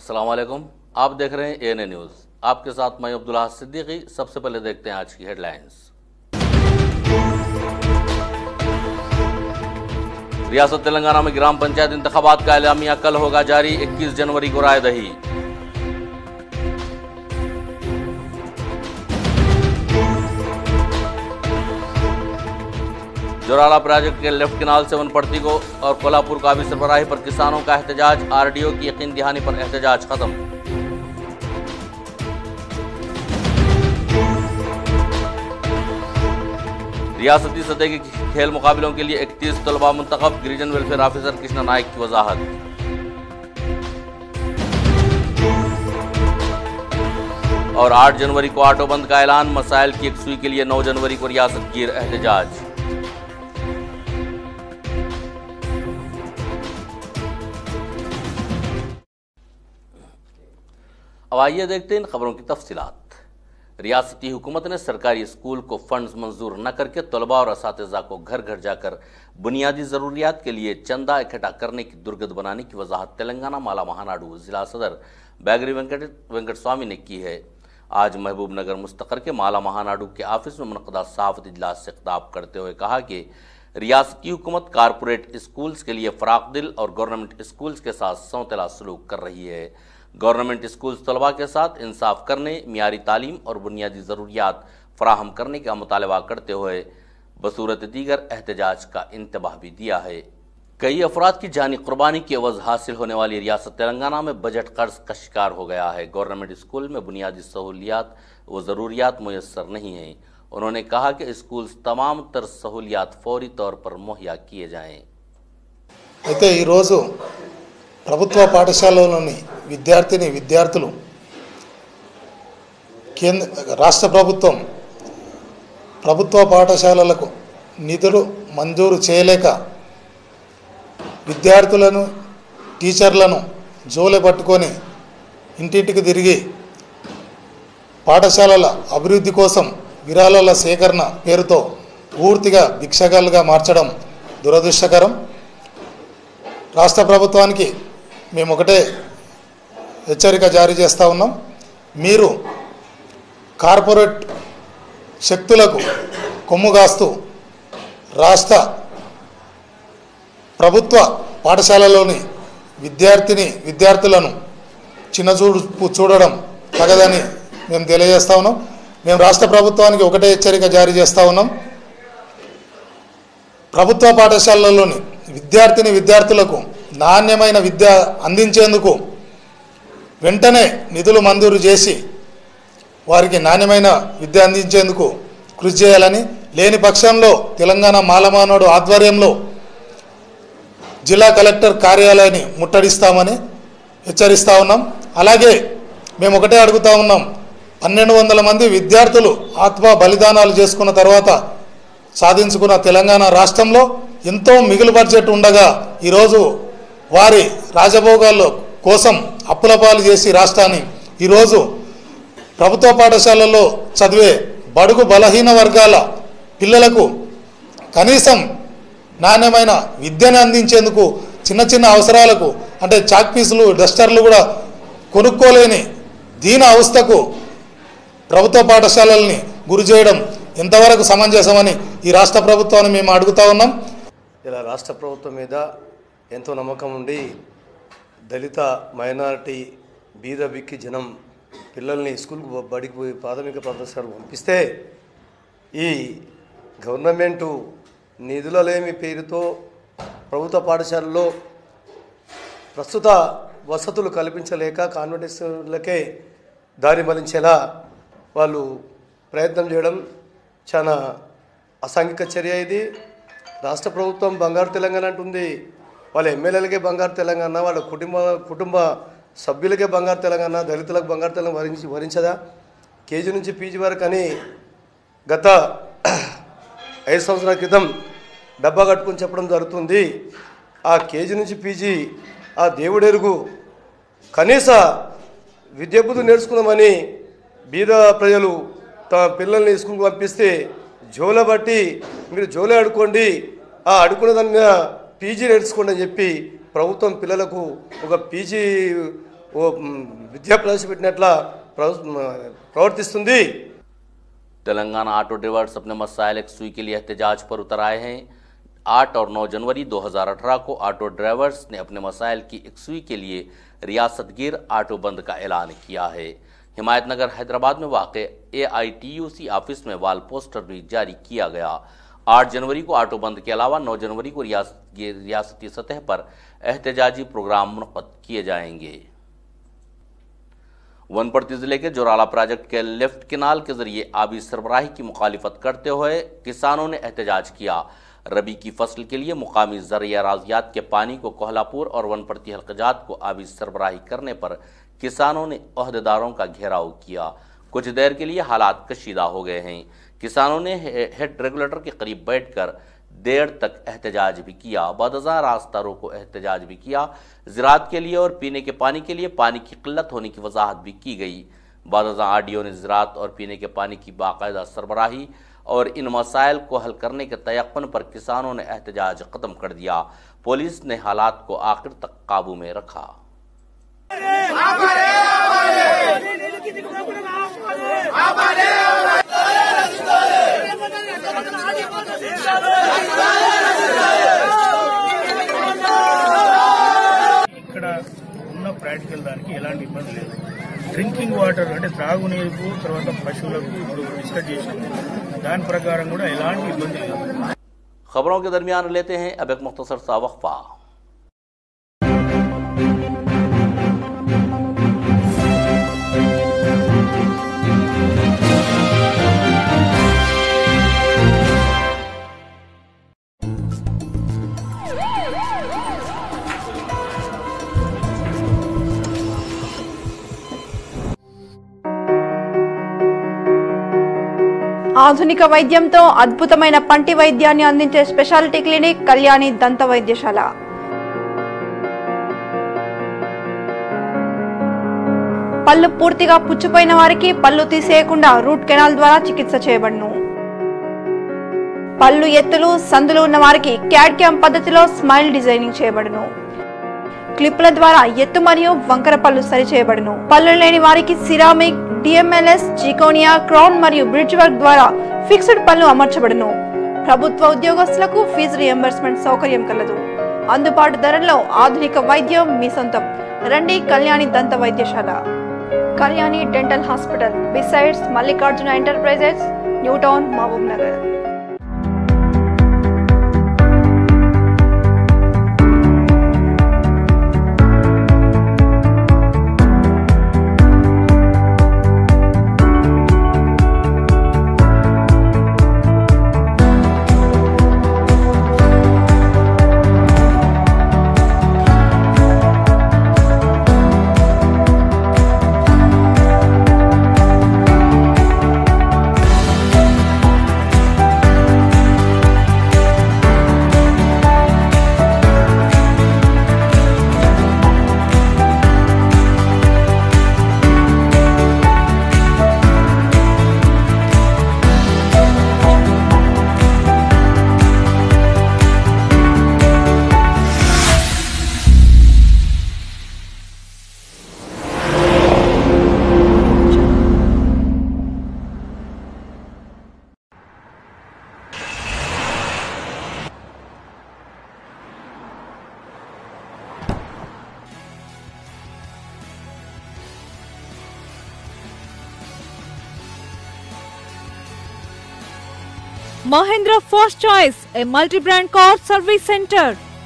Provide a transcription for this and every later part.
अस्सलाम वालेकुम। आप देख रहे हैं एएनए न्यूज़। आपके साथ मैं अब्दुल्ला सिद्दीकी। सबसे पहले देखते हैं आज की हेडलाइंस। रियासत तेलंगाना में ग्राम पंचायत इंतखाबात का एलामिया कल होगा जारी। 21 जनवरी को रायदही। जोराला प्रोजेक्ट के लेफ्ट कैनाल से वनपट्टी को और कोल्हापुर को आबी सरबराही पर किसानों का एहतजाज। आरडीओ की यकीन दहानी पर एहतजाज खत्म। रियासती सतह के खेल मुकाबलों के लिए 31 तलबा मुंतखब। गिरिजन वेलफेयर ऑफिसर कृष्णा नायक की वजाहत। और 8 जनवरी को ऑटो बंद का ऐलान। मसाइल की यकसुई के लिए 9 जनवरी को रियासत गिर एहतजाज। अब आइए देखते हैं इन खबरों की तफसीलात। रियासती हुकूमत ने सरकारी स्कूल को फंड्स मंजूर न करके तलबा और असातिज़ा को घर घर जाकर बुनियादी ज़रूरियात के लिए चंदा इकट्ठा करने की दुर्गत बनाने की वजाहत तेलंगाना माला महानाडू जिला सदर बैगरी वेंकट स्वामी ने की है। आज महबूब नगर मुस्तकर के माला महानाडू के ऑफिस में मुनक़दा साफ़त इजलास से खिताब करते हुए कहा कि रियासती हुकूमत कारपोरेट स्कूल्स के लिए फ़राक़दिल और गवर्नमेंट स्कूल्स के साथ सौतेला सलूक कर रही है। गवर्नमेंट स्कूल्स तलबा के साथ इंसाफ करने, मियारी तालीम और बुनियादी ज़रूरियात फराहम करने का मुतालबा करते हुए बसूरत दीगर एहतजाज का इंतबाह भी दिया है। कई अफराद की जानी कुर्बानी की एवज़ हासिल होने वाली रियासत तेलंगाना में बजट कर्ज का शिकार हो गया है। गवर्नमेंट स्कूल में बुनियादी सहूलियात व ज़रूरियात मुयस्सर नहीं हैं। उन्होंने कहा कि स्कूल्स तमाम तर सहूलियात फौरी तौर पर मुहैया किए जाएँ। అయితే ఈరోజు ప్రభుత్వ పాఠశాలలోని విద్యార్థులు రాష్ట్ర ప్రభుత్వ పాఠశాలలకు నిధులు మంజూరు చేయలేక విద్యార్థులను టీచర్లను జోలె పట్టుకొని ఇంటింటికి తిరిగి పాఠశాలల అభివృద్ధి కోసం విరాళాల సేకరణ పేరుతో పూర్తిగా భిక్షగాలుగా మార్చడం దురదృష్టకరం। రాష్ట్ర ప్రభుత్వానికి మేము ఒకటే హెచ్చరిక జారీ చేస్తూ ఉన్నాం। మీరు కార్పొరేట్ శక్తులకు కొమ్ముగాస్తూ రాష్ట్ర ప్రభుత్వ పాఠశాలలోని విద్యార్థులను చిన్నచూపు చూడడం తగదని మేము తెలియజేస్తూ ఉన్నాం। మేము రాష్ట్ర ప్రభుత్వానికి ఒకటే హెచ్చరిక జారీ చేస్తూ ఉన్నాం। ప్రభుత్వ పాఠశాలలోని విద్యార్థులకు నాణ్యమైన విద్య అందించేందుకు వెంటనే నిధులు మంజూరు చేసి వారికి నాణ్యమైన విద్య అందించేందుకు కృషి చేయాలని, లేని పక్షంలో తెలంగాణ మాలమానోడు ఆధ్వర్యంలో జిల్లా కలెక్టర్ కార్యాలయాన్ని ముట్టడిస్తామని హెచ్చరిస్తూ ఉన్నాం। అలాగే మేము ఒకటే అడుగుతూ ఉన్నాం, 1200 మంది విద్యార్థులు ఆత్మ బలిదానాలు చేసుకున్న తర్వాత సాధించుకున్న తెలంగాణ రాష్ట్రంలో ఎంతో మిగులు బడ్జెట్ ఉండగా ఈరోజు వారి రాజభోగాల కోసం అప్పుల పాలు చేసి రాష్ట్రాన్ని ఈరోజు ప్రభుత్వ పాఠశాలల్లో చదివే బడుగు బలహీన వర్గాల పిల్లలకు కనీసం నాణ్యమైన విద్యను అందించేందుకు చిన్న చిన్న అవసరాలకు అంటే చాక్ పీసులు, డస్టర్లు కూడా కొనుక్కోలేని దీన అవస్థకు ప్రభుత్వ పాఠశాలల్ని గురి చేయడం ఎంతవరకు సమంజసమని ఈ రాష్ట్ర ప్రభుత్వాన్ని మేము అడుగుతా ఉన్నాం। ఇలా రాష్ట్ర ప్రభుత్వం మీద ఎంతో నమ్మకం ఉండి దళిత మైనారిటీ బీద బిక్కి జనం పిల్లల్ని స్కూల్కి బడికి పోయి ప్రాథమిక పాఠశాలకు పంపిస్తే ఈ గవర్నమెంటు నిధులలేమి పేరుతో ప్రభుత్వ పాఠశాలలో ప్రస్తుత వసతులు కల్పించలేక కాన్వెంట్ స్కూళ్ళకే దారి మళ్లించేలా వాళ్ళు ప్రయత్నం చేయడం చాలా అసాంఘిక చర్య। ఇది రాష్ట్ర ప్రభుత్వం బంగారు తెలంగాణ అంటుంది, వాళ్ళ ఎమ్మెల్యేలకే బంగారు తెలంగాణ, వాళ్ళ కుటుంబ సభ్యులకే బంగారు తెలంగాణ, దళితులకు బంగారు తెలంగాణ వరించదా? కేజీ నుంచి పీజీ వరకు అని గత 5 సంవత్సరాల క్రితం డబ్బా కట్టుకొని చెప్పడం జరుగుతుంది। ఆ కేజీ నుంచి పీజీ ఆ దేవుడెరుగు కనీస విద్యాబుద్ధులు నేర్చుకుందామని బీద ప్రజలు తమ పిల్లల్ని స్కూల్కి పంపిస్తే జోల బట్టి మీరు జోలే ఆడుకోండి, ఆ ఆడుకునే దాని మీద పీజీ నేర్చుకోండి అని చెప్పి ప్రభుత్వం పిల్లలకు ఒక పీజీ ఓ విద్యా ప్రవేశపెట్టినట్లా ప్రవర్తిస్తుంది। तेलंगाना ऑटो ड्राइवर्स अपने मसाइल यकसुई के लिए एहतजाज पर उतर आए हैं। 8 और 9 जनवरी 2018 को ऑटो ड्राइवर्स ने अपने मसाइल की यकसुई के लिए रियासत गिर ऑटो बंद का ऐलान किया है। हिमायतनगर हैदराबाद में वाक़े AITUC ऑफिस में वाल पोस्टर भी जारी किया गया। 8 जनवरी को ऑटो बंद के अलावा 9 जनवरी को रियासती सतह पर एहतजाजी प्रोग्राम मुनक़्क़द किए जाएंगे। वनपर्ती जिले के जोराला प्रोजेक्ट के लेफ्ट किनाल के जरिए आबी सरबराही की मुखालिफत करते हुए किसानों ने एहतजाज किया। रबी की फसल के लिए मुकामी ज़रिया राजियात के पानी को कोहलापुर और वनपर्ती हल्क़जात को आबी सरबराही करने पर किसानों ने अहदेदारों का घेराव किया। कुछ देर के लिए हालात कशीदा हो गए हैं। किसानों ने हेड रेगुलेटर के करीब बैठकर देर तक एहतजाज भी किया। बदज़ा रास्ता रोको एहतजाज भी किया। ज़राअत के लिए और पीने के पानी के लिए पानी की किल्लत होने की वजाहत भी की गई। बदज़ा आरडीओ ने ज़राअत और पीने के पानी की बाकायदा सरबराही और इन मसाइल को हल करने के तयक्कुन पर किसानों ने एहतजाज ख़त्म कर दिया। पुलिस ने हालात को आखिर तक काबू में रखा। ఇక్కడ ఉన్న ప్రాక్టికల్ దానికి ఎలాంటి ఇబ్బంది లేదు। డ్రింకింగ్ వాటర్ అంటే త్రాగునీరుకు తర్వాత పశువులకు ఇప్పుడు డిస్కస్ చేసాము, దాని ప్రకారం కూడా ఎలాంటి ఇబ్బంది లేదు। खबरों के दरमियान लेते हैं अब एक मुख्तसर सा वक्फा। ఆధునిక వైద్యంతో అద్భుతమైన పంటి వైద్యాన్ని అందించే స్పెషాలిటీ క్లినిక్ కళ్యాణి దంత వైద్యశాల। పళ్ళు పూర్తిగా పుచ్చిపోయిన వారికి పళ్ళు తీసేయకుండా రూట్ కెనాల్ ద్వారా చికిత్స చేయబడును। పళ్ళు ఎత్తులు సందులు ఉన్న వారికి క్యాడ్ క్యామ్ పద్ధతిలో స్మైల్ డిజైనింగ్ చేయబడును। క్లిప్ల ద్వారా ఎత్తు మరియు వంకర పళ్ళు సరి చేయబడును। పళ్ళు లేని వారికి సిరామిక్, DMLS, జికోనియా, క్రౌన్ మరియు బ్రిడ్జ్ వర్క్ ద్వారా ఫిక్స్డ్ పళ్ళు అమర్చబడును। ప్రభుత్వ ఉద్యోగస్తులకు ఫీజు రియంబర్స్మెంట్ సౌకర్యం కలదు। అందుబాటు ధరల్లో ఆధునిక వైద్యం మీ సొంతం। రండి కళ్యాణి దంత వైద్యశాల। Kalyani dental hospital besides Mallikarjuna enterprises, new town, Mahabubnagar. Mahindra First Choice, a multi-brand car service center.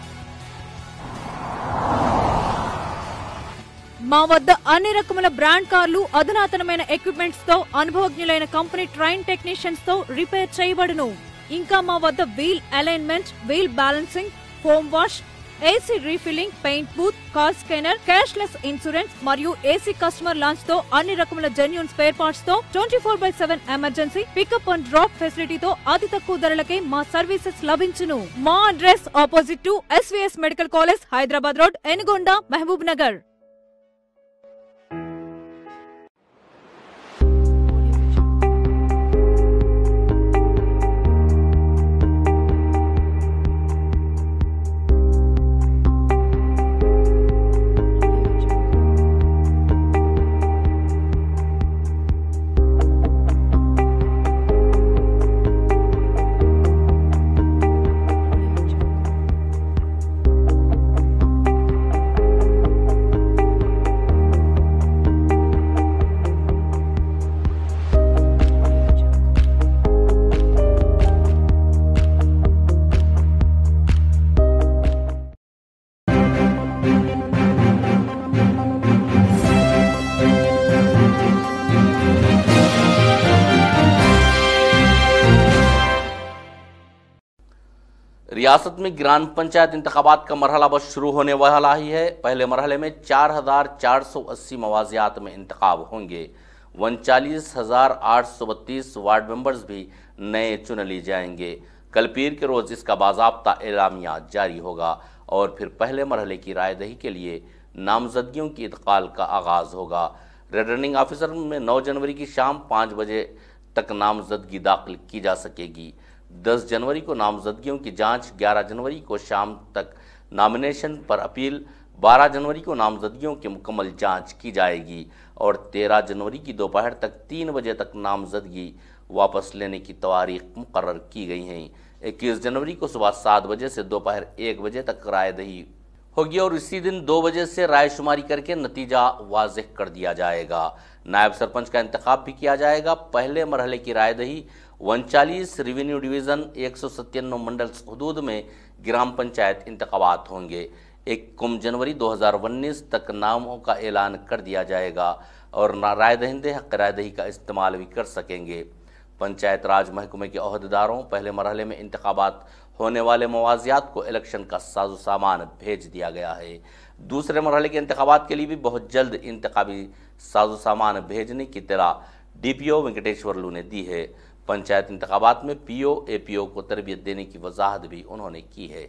మా వద్ద అన్ని రకముల బ్రాండ్ కార్లు అధునాతనమైన ఎక్విప్మెంట్స్ తో అనుభవజ్ఞులైన కంపెనీ ట్రైన్ టెక్నీషియన్స్ తో రిపేర్ చేయబడును। ఇంకా మా వద్ద wheel alignment, wheel balancing, foam wash, AC refilling, paint booth, car scanner, cashless insurance మరియు ఏసీ కస్టమర్ లాంచ్ తో అన్ని రకముల జెన్యూన్ స్పేర్ పార్ట్స్ తో 24/7 ఎమర్జెన్సీ పికప్ అండ్ డ్రాప్ ఫెసిలిటీతో అతి తక్కువ ధరలకే మా సర్వీసెస్ లభించును। మా address opposite to SVS medical college, Hyderabad road, Enugonda, Mahabubnagar. रियासत में ग्राम पंचायत इंतखाबात का मरहला बस शुरू होने वाला ही है। पहले मरहले में 4,480 मवाजियात में इंतखाब होंगे। 39,832 वार्ड मेंबर्स भी नए चुन लिए जाएंगे। कल पीर के रोज इसका बाज़ाब्ता एलामिया जारी होगा और फिर पहले मरहले की रायदही के लिए नामजदगियों की इंतकाल का आगाज होगा। रिटर्निंग ऑफिसर में 9 जनवरी की शाम 5 बजे तक नामजदगी दाखिल की जा सकेगी। 10 जनवरी को नामजदगियों की जांच, 11 जनवरी को शाम तक नॉमिनेशन पर अपील, 12 जनवरी को नामजदगियों की मुकम्मल जांच की जाएगी और 13 जनवरी की दोपहर तक 3 बजे तक नामजदगी वापस लेने की तारीख मुकर्रर की गई हैं। 21 जनवरी को सुबह 7 बजे से दोपहर 1 बजे तक रायदही होगी और इसी दिन 2 बजे से रायशुमारी करके नतीजा वाज़ेह कर दिया जाएगा। नायब सरपंच का इंतखाब भी किया जाएगा। पहले मरहले की रायदही 39 रेवेन्यू डिवीज़न 197 मंडल हदूद में ग्राम पंचायत इंतखाबात होंगे। 1 जनवरी 2019 तक नामों का ऐलान कर दिया जाएगा और रायदहिंदे हक़ रायदही का इस्तेमाल भी कर सकेंगे। पंचायत राज महकमे के अहदेदारों पहले मरहले में इंतखाबात होने वाले मवाजियात को इलेक्शन का साजो सामान भेज दिया गया है। दूसरे मरहले के इंतखाबात के लिए भी बहुत जल्द इंतखाबी साजो सामान भेजने की इत्तला DPO वेंकटेश्वरलू ने दी है। पंचायत इंतखाबात में PO APO को तरबियत देने की वजाहत भी उन्होंने की है।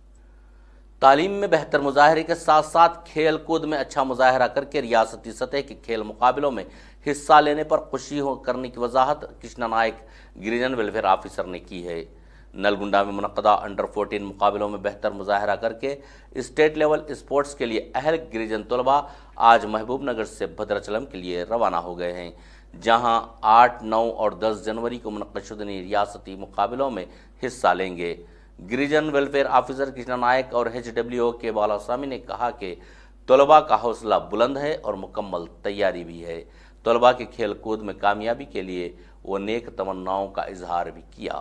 तालीम में बेहतर मुजाहरे के साथ साथ खेल कूद में अच्छा मुजाहरा करके रियासती सतह के खेल मुकाबलों में हिस्सा लेने पर खुशी करने की वजाहत कृष्णा नायक गिरिजन वेलफेयर ऑफिसर ने की है। नलगुंडा में मुनक्कदा अंडर 14 मुकाबलों में बेहतर मुजाहरा करके स्टेट लेवल स्पोर्ट्स के लिए अहल गिरिजन तलबा आज महबूबनगर से भद्राचलम के लिए रवाना हो गए हैं, जहां 8, 9 और 10 जनवरी को मुनक्कदशुदनी रियासती मुकाबलों में हिस्सा लेंगे। गिरिजन वेलफेयर ऑफिसर कृष्णा नायक और HWO के बालास्वामी ने कहा कि तलबा का हौसला बुलंद है और मुकम्मल तैयारी भी है। तलबा के खेल कूद में कामयाबी के लिए वो नेक तमन्नाओं का इजहार भी किया।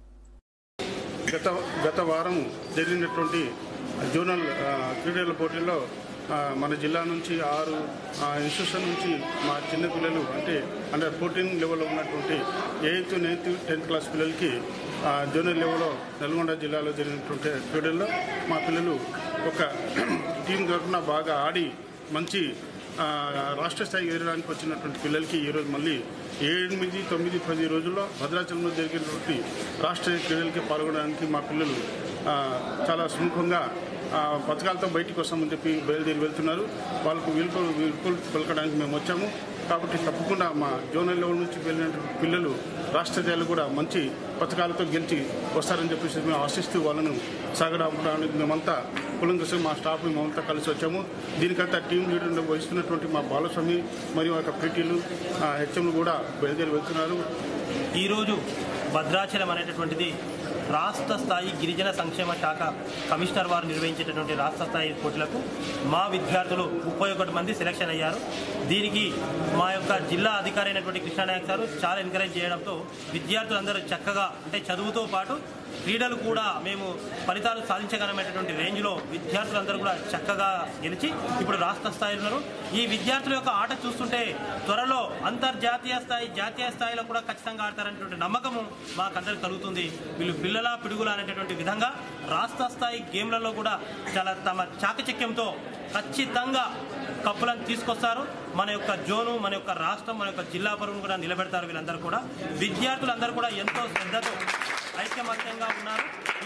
గత వారం జరిగినటువంటి జోనల్ క్రీడల పోటీల్లో మన జిల్లా నుంచి 6 ఇన్స్టిట్యూషన్ నుంచి మా చిన్న పిల్లలు అంటే అండర్ 14 లెవెల్లో ఉన్నటువంటి 8th, 9th, 10th క్లాస్ పిల్లలకి జోనల్ లెవెల్లో నల్గొండ జిల్లాలో జరిగినటువంటి క్రీడల్లో మా పిల్లలు ఒక టీం తరఫున బాగా ఆడి మంచి రాష్ట్ర స్థాయికి ఎదగడానికి వచ్చినటువంటి పిల్లలకి ఈరోజు మళ్ళీ 7, 9, 10 రోజుల్లో భద్రాచలంలో జరిగినటువంటి రాష్ట్రీయ క్రీడలకి పాల్గొనడానికి మా పిల్లలు చాలా సుముఖంగా పథకాలతో బయటికి వస్తామని చెప్పి బయలుదేరి వెళ్తున్నారు. వాళ్ళకు వీల్కోలు పలకడానికి మేము వచ్చాము. కాబట్టి తప్పకుండా మా జోనల్ లెవెల్ నుంచి వెళ్ళినటువంటి పిల్లలు రాష్ట్ర స్థాయిలో కూడా మంచి పథకాలతో గెలిచి వస్తారని చెప్పేసి మేము ఆశిస్తూ వాళ్ళను సాగడానికి మేమంతా కులంకసం మా స్టాఫ్ మేమంతా కలిసి వచ్చాము. దీనికంతా టీం లీడర్ వహిస్తున్నటువంటి మా బాలస్వామి మరియు ఆ పీటీలు హెచ్ఎంలు కూడా బయలుదేరి వెళ్తున్నారు. ఈరోజు భద్రాచలం అనేటటువంటిది రాష్ట్ర స్థాయి గిరిజన సంక్షేమ శాఖ కమిషనర్ వారు నిర్వహించేటటువంటి రాష్ట్ర స్థాయి పోటీలకు మా విద్యార్థులు 31 మంది సెలక్షన్ అయ్యారు. దీనికి మా యొక్క జిల్లా అధికారి అయినటువంటి కృష్ణానాయక్ సారు చాలా ఎంకరేజ్ చేయడంతో విద్యార్థులందరూ చక్కగా అంటే చదువుతో పాటు క్రీడలు కూడా మేము ఫలితాలు సాధించగలమైనటువంటి రేంజ్లో విద్యార్థులందరూ కూడా చక్కగా గెలిచి ఇప్పుడు రాష్ట్ర స్థాయిలో ఉన్నారు. ఈ విద్యార్థుల యొక్క ఆట చూస్తుంటే త్వరలో అంతర్జాతీయ స్థాయి, జాతీయ స్థాయిలో కూడా ఖచ్చితంగా ఆడతారనేటువంటి నమ్మకము మాకందరికి కలుగుతుంది. వీళ్ళు పిల్లల పిడుగుల అనేటటువంటి విధంగా రాష్ట్ర స్థాయి గేమ్లలో కూడా చాలా తమ చాకచక్యంతో ఖచ్చితంగా కప్పులను తీసుకొస్తారు. మన యొక్క జోను, మన యొక్క రాష్ట్రం, మన యొక్క జిల్లా పరువును కూడా నిలబెడతారు. వీళ్ళందరూ కూడా విద్యార్థులందరూ కూడా ఎంతో శ్రద్ధతో ఐక్యమత్యంగా ఉన్నారు.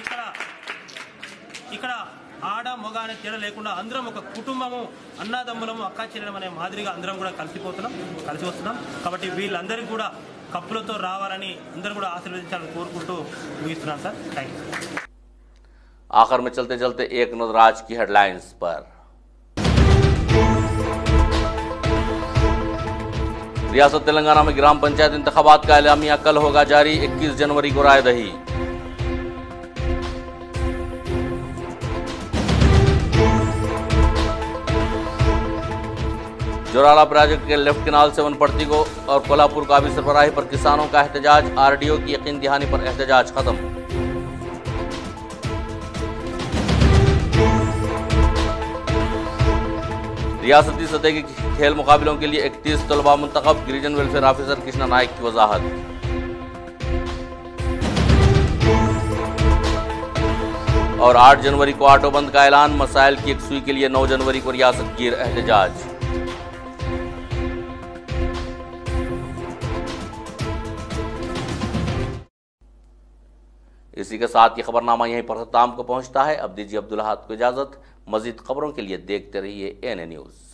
ఇక్కడ ఆడ మగ అనే తేడా లేకుండా అందరం ఒక కుటుంబము, అన్నదమ్ములము, అక్కా చెల్లెలం అనే మాదిరిగా అందరం కూడా కలిసి వస్తున్నాం. కాబట్టి వీళ్ళందరికీ కూడా కప్పులతో రావాలని అందరూ కూడా ఆశీర్వదించాలని కోరుకుంటూ ముగిస్తున్నాను సార్. Thank you. आखिर में चलते चलते एक नजर आज की हेडलाइंस पर। रियासत तेलंगाना में ग्राम पंचायत इंतखाबात का एलामिया कल होगा जारी। 21 जनवरी को रायदही। जोराला प्रोजेक्ट के लेफ्ट कैनाल से वनपड़ती को और कोल्हापुर का भी सरबराही पर किसानों का एहतजाज। RDO की यकीन दहानी पर एहतजाज खत्म। रियासती सतह के खेल मुकाबलों के लिए 31 तलबा मुंतखब। गिरिजन वेलफेयर ऑफिसर कृष्णा नायक की वजाहत। और 8 जनवरी को ऑटो बंद का ऐलान, मसाइल की यकसुई के लिए 9 जनवरी को रियासत गिर एहतजाज। इसी के साथ ये खबरनामा यहीं पर ख़त्म को पहुंचता है। अब दीजिए अब्दुल अहद को इजाजत। मजीद खबरों के लिए देखते रहिए ANA न्यूज़।